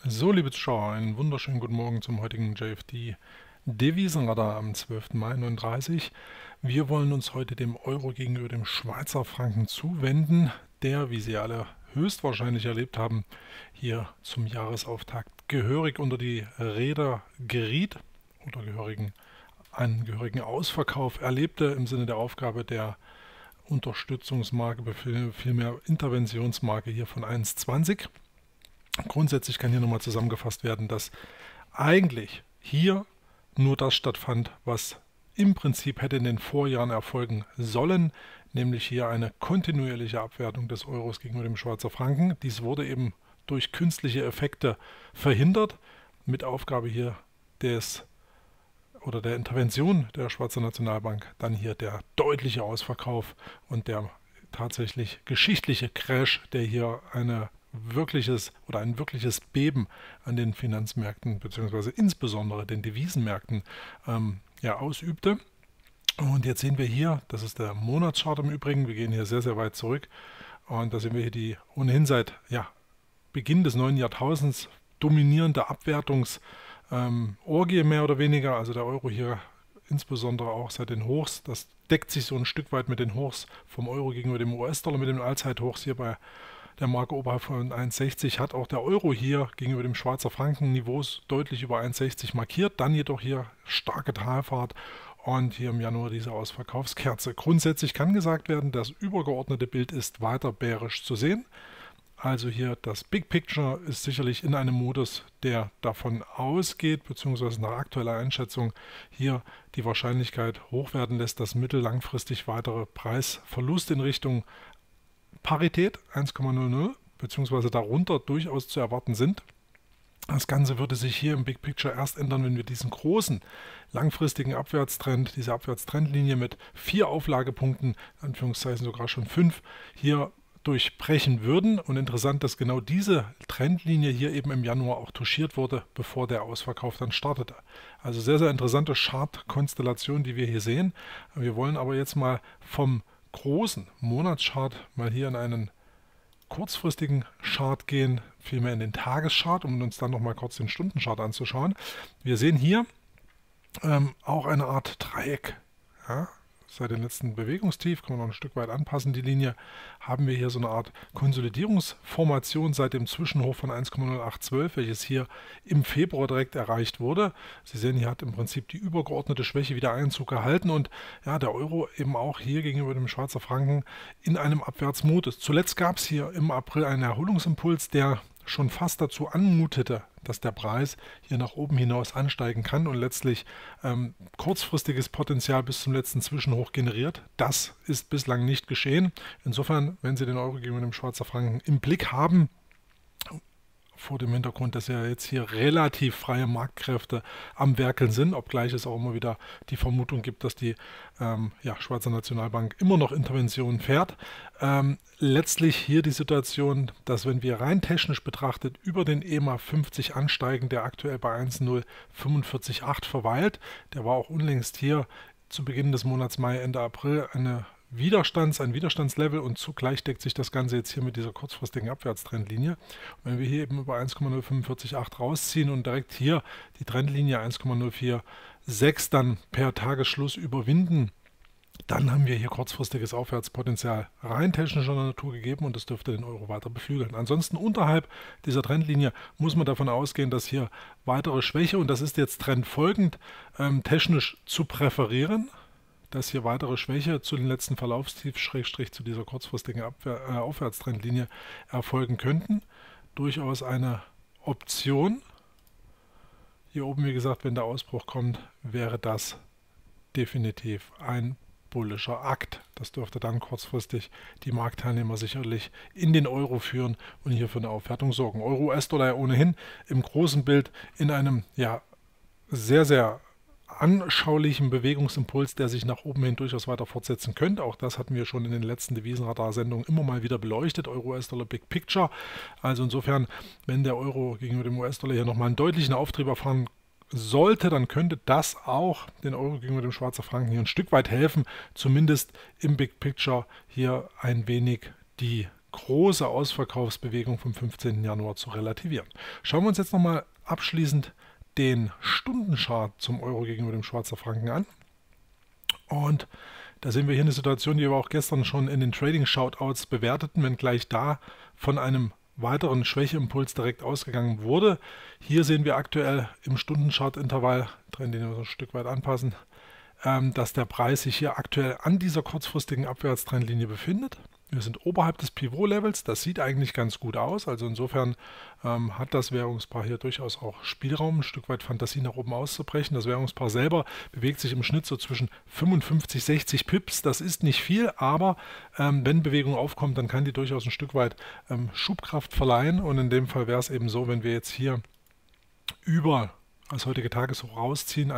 So, liebe Zuschauer, einen wunderschönen guten Morgen zum heutigen JFD Devisenradar am 12. Mai 39. Wir wollen uns heute dem Euro gegenüber dem Schweizer Franken zuwenden, der, wie Sie alle höchstwahrscheinlich erlebt haben, hier zum Jahresauftakt gehörig unter die Räder geriet oder einen gehörigen Ausverkauf erlebte im Sinne der Aufgabe der Unterstützungsmarke, vielmehr Interventionsmarke hier von 1,20. Grundsätzlich kann hier nochmal zusammengefasst werden, dass eigentlich hier nur das stattfand, was im Prinzip hätte in den Vorjahren erfolgen sollen, nämlich hier eine kontinuierliche Abwertung des Euros gegenüber dem Schweizer Franken. Dies wurde eben durch künstliche Effekte verhindert, mit Aufgabe hier der Intervention der Schweizer Nationalbank dann hier der deutliche Ausverkauf und der tatsächlich geschichtliche Crash, der hier ein wirkliches Beben an den Finanzmärkten bzw. insbesondere den Devisenmärkten ausübte. Und jetzt sehen wir hier, das ist der Monatschart im Übrigen, wir gehen hier sehr, sehr weit zurück und da sehen wir hier die ohnehin seit Beginn des neuen Jahrtausends dominierende Abwertungsorgie mehr oder weniger, also der Euro hier insbesondere auch seit den Hochs, das deckt sich so ein Stück weit mit den Hochs vom Euro gegenüber dem US-Dollar, mit den Allzeithochs hier bei der Marke oberhalb von 1,60, hat auch der Euro hier gegenüber dem Schweizer Franken Niveaus deutlich über 1,60 markiert, dann jedoch hier starke Talfahrt und hier im Januar diese Ausverkaufskerze. Grundsätzlich kann gesagt werden, das übergeordnete Bild ist weiter bärisch zu sehen. Also hier das Big Picture ist sicherlich in einem Modus, der davon ausgeht, beziehungsweise nach aktueller Einschätzung hier die Wahrscheinlichkeit hoch werden lässt, dass mittellangfristig weitere Preisverluste in Richtung Parität 1,00 beziehungsweise darunter durchaus zu erwarten sind. Das Ganze würde sich hier im Big Picture erst ändern, wenn wir diesen großen langfristigen Abwärtstrend, diese Abwärtstrendlinie mit 4 Auflagepunkten, in Anführungszeichen sogar schon 5, hier durchbrechen würden. Und interessant, dass genau diese Trendlinie hier eben im Januar auch touchiert wurde, bevor der Ausverkauf dann startete. Also sehr, sehr interessante Chart-Konstellation, die wir hier sehen. Wir wollen aber jetzt mal vom großen Monatschart mal hier in einen kurzfristigen Chart gehen, vielmehr in den Tageschart, um uns dann nochmal kurz den Stundenchart anzuschauen. Wir sehen hier auch eine Art Dreieck. Ja? Seit dem letzten Bewegungstief, kann man noch ein Stück weit anpassen, die Linie, haben wir hier so eine Art Konsolidierungsformation seit dem Zwischenhoch von 1,0812, welches hier im Februar direkt erreicht wurde. Sie sehen, hier hat im Prinzip die übergeordnete Schwäche wieder Einzug gehalten und ja, der Euro eben auch hier gegenüber dem Schweizer Franken in einem Abwärtsmodus. Zuletzt gab es hier im April einen Erholungsimpuls, der schon fast dazu anmutete, dass der Preis hier nach oben hinaus ansteigen kann und letztlich kurzfristiges Potenzial bis zum letzten Zwischenhoch generiert. Das ist bislang nicht geschehen. Insofern, wenn Sie den Euro gegenüber dem Schweizer Franken im Blick haben, vor dem Hintergrund, dass ja jetzt hier relativ freie Marktkräfte am Werkeln sind, obgleich es auch immer wieder die Vermutung gibt, dass die Schweizer Nationalbank immer noch Interventionen fährt. Letztlich hier die Situation, dass wenn wir rein technisch betrachtet über den EMA 50 ansteigen, der aktuell bei 1,0548 verweilt, der war auch unlängst hier zu Beginn des Monats Mai, Ende April ein Widerstandslevel und zugleich deckt sich das Ganze jetzt hier mit dieser kurzfristigen Abwärtstrendlinie. Und wenn wir hier eben über 1,0548 rausziehen und direkt hier die Trendlinie 1,046 dann per Tagesschluss überwinden, dann haben wir hier kurzfristiges Aufwärtspotenzial rein technischer Natur gegeben und das dürfte den Euro weiter beflügeln. Ansonsten unterhalb dieser Trendlinie muss man davon ausgehen, dass hier weitere Schwäche, und das ist jetzt trendfolgend, technisch zu präferieren, dass hier weitere Schwäche zu den letzten Verlaufstief zu dieser kurzfristigen Aufwärtstrendlinie erfolgen könnten. Durchaus eine Option. Hier oben, wie gesagt, wenn der Ausbruch kommt, wäre das definitiv ein bullischer Akt. Das dürfte dann kurzfristig die Marktteilnehmer sicherlich in den Euro führen und hier für eine Aufwertung sorgen. Euro-US-Dollar ohnehin im großen Bild in einem sehr, sehr anschaulichen Bewegungsimpuls, der sich nach oben hin durchaus weiter fortsetzen könnte. Auch das hatten wir schon in den letzten Devisenradar-Sendungen immer mal wieder beleuchtet. Euro-US-Dollar Big Picture. Also insofern, wenn der Euro gegenüber dem US-Dollar hier nochmal einen deutlichen Auftrieb erfahren sollte, dann könnte das auch den Euro gegenüber dem Schweizer Franken hier ein Stück weit helfen, zumindest im Big Picture hier ein wenig die große Ausverkaufsbewegung vom 15. Januar zu relativieren. Schauen wir uns jetzt nochmal abschließend den Stundenchart zum Euro gegenüber dem Schweizer Franken an. Und da sehen wir hier eine Situation, die wir auch gestern schon in den Trading-Shoutouts bewerteten, wenngleich da von einem weiteren Schwächeimpuls direkt ausgegangen wurde. Hier sehen wir aktuell im Stundenchart-Intervall, den wir so ein Stück weit anpassen, dass der Preis sich hier aktuell an dieser kurzfristigen Abwärtstrendlinie befindet. Wir sind oberhalb des Pivot-Levels, das sieht eigentlich ganz gut aus, also insofern hat das Währungspaar hier durchaus auch Spielraum, ein Stück weit Fantasie nach oben auszubrechen. Das Währungspaar selber bewegt sich im Schnitt so zwischen 55, 60 Pips, das ist nicht viel, aber wenn Bewegung aufkommt, dann kann die durchaus ein Stück weit Schubkraft verleihen, und in dem Fall wäre es eben so, wenn wir jetzt hier über das heutige Tageshoch rausziehen,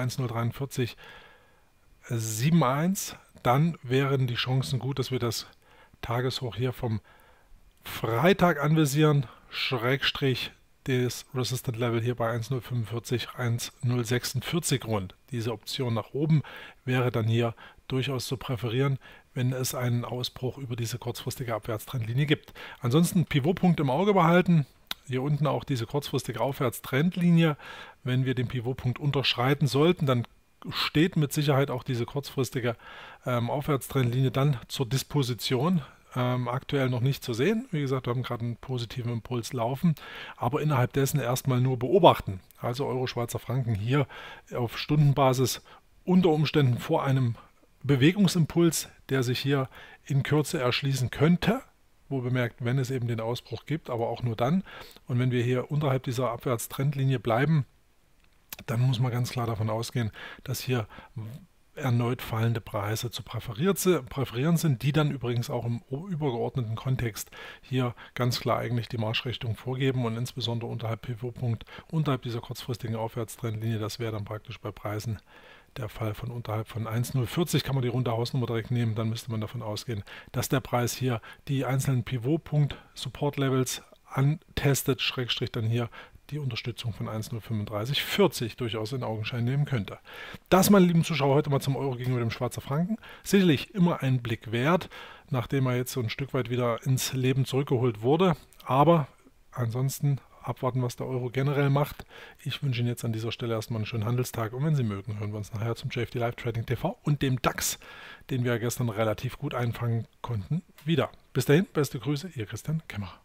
1,04371, dann wären die Chancen gut, dass wir das Tageshoch hier vom Freitag anvisieren, Schrägstrich das Resistant Level hier bei 1,045, 1,046 rund. Diese Option nach oben wäre dann hier durchaus zu präferieren, wenn es einen Ausbruch über diese kurzfristige Abwärtstrendlinie gibt. Ansonsten Pivotpunkt im Auge behalten. Hier unten auch diese kurzfristige Aufwärtstrendlinie. Wenn wir den Pivotpunkt unterschreiten sollten, dann steht mit Sicherheit auch diese kurzfristige Aufwärtstrendlinie dann zur Disposition. Aktuell noch nicht zu sehen. Wie gesagt, wir haben gerade einen positiven Impuls laufen, aber innerhalb dessen erstmal nur beobachten. Also Euro Schweizer Franken hier auf Stundenbasis unter Umständen vor einem Bewegungsimpuls, der sich hier in Kürze erschließen könnte. Wo bemerkt, wenn es eben den Ausbruch gibt, aber auch nur dann. Und wenn wir hier unterhalb dieser Abwärtstrendlinie bleiben, dann muss man ganz klar davon ausgehen, dass hier erneut fallende Preise zu präferieren sind, die dann übrigens auch im übergeordneten Kontext hier ganz klar eigentlich die Marschrichtung vorgeben, und insbesondere unterhalb Pivotpunkt, unterhalb dieser kurzfristigen Aufwärtstrendlinie, das wäre dann praktisch bei Preisen der Fall von unterhalb von 1,040, kann man die runde Hausnummer direkt nehmen, dann müsste man davon ausgehen, dass der Preis hier die einzelnen Pivotpunkt-Support-Levels antestet, Schrägstrich dann hier die Unterstützung von 1,03540 durchaus in Augenschein nehmen könnte. Das, meine lieben Zuschauer, heute mal zum Euro gegenüber dem Schweizer Franken. Sicherlich immer ein Blick wert, nachdem er jetzt so ein Stück weit wieder ins Leben zurückgeholt wurde. Aber ansonsten abwarten, was der Euro generell macht. Ich wünsche Ihnen jetzt an dieser Stelle erstmal einen schönen Handelstag, und wenn Sie mögen, hören wir uns nachher zum JFD Live Trading TV und dem DAX, den wir gestern relativ gut einfangen konnten, wieder. Bis dahin, beste Grüße, Ihr Christian Kemmerer.